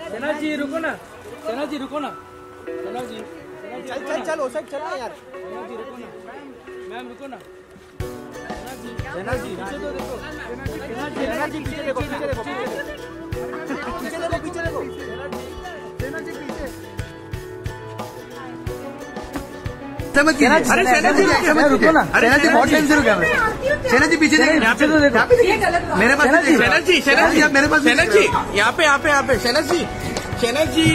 सेना जी रुको ना, सेना जी रुको ना, सेना जी चल चल चल उस साइड चलना यार। सेना जी रुको ना, मैम रुको ना, सेना जी पीछे तो देखो, सेना जी पीछे देखो, पीछे देखो, पीछे देखो, पीछे देखो, सेना जी पीछे। अरे सेना जी रुको ना, सेना जी बहुत टाइम से रुके हैं। सेना जी पीछे देखिए, यहाँ पे तो देखो, मेरे पास सेना जी, सेना जी मेरे पास, सेना जी यहाँ पे, यहाँ पे, यहाँ पे सेना जी, सेना जी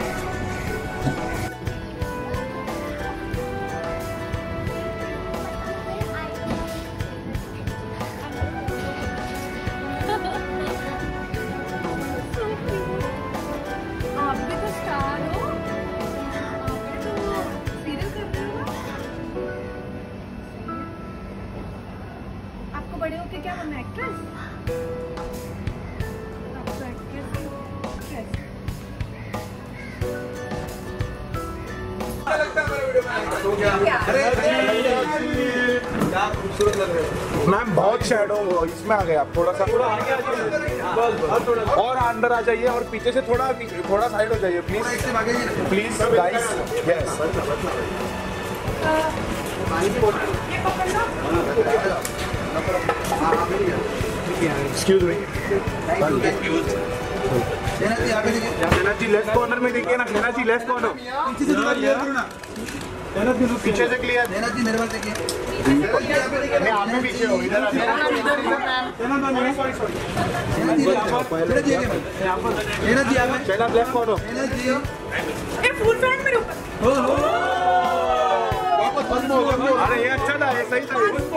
आप भी तो स्टार हो, आप भी तो सीरियल कर रहे हो ना। आपको बड़े होके क्या बनना है, एक्ट्रेस? आपको एक्ट्रेस खूबसूरत लग रहे हो मैम, बहुत शैडो इसमें आ गए आप, थोड़ा सा और अंदर आ जाइए और पीछे से थोड़ा साइड हो जाइए please, please guys. Yes excuse me, सेना जी लेफ्ट कॉर्नर में देखिए ना, सेना जी लेफ्ट कॉर्नर, पीछे से क्लियर, सेना जी मेरे पास देखिए, आप भी पीछे हो, इधर लेफ्ट कॉर्नर, फुल फ्रंट मेरे ऊपर। अरे ये अच्छा था, ये सही था,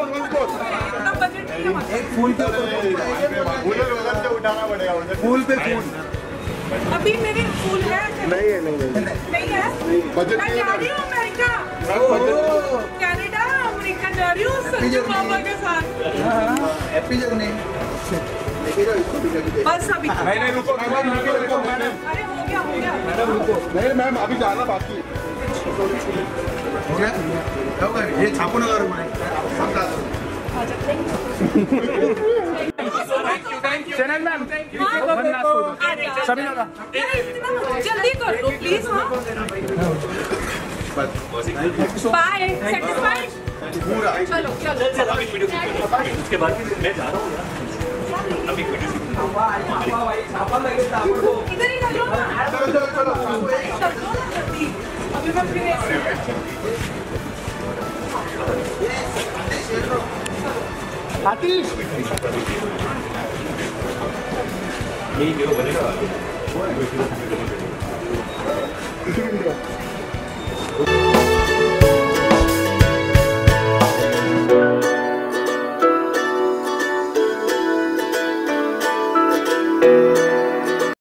एक फूल पे उधर से उठाना पड़ेगा, फूल पे फूल। अभी मेरे फूल है? नहीं है, नहीं है, बजट मैं जा रही हूँ अमेरिका, कनाडा, अमेरिका जा रही हूँ संजू बाबा के साथ। Happy journey. बस अभी नहीं रुको मैडम, अरे हो गया मैडम रुको, नहीं मैम अभी जाना बाकी हो गया, ये छापो ना करो चैनल मैम, सभी लोग जल्दी कर दो प्लीज। Bye, satisfied? चलो उसके बाद मैं जा रहा हूँ अभी इधर ही चलो ना, जल्दी अभी मैं फिर आतिश यही जो बनेगा है।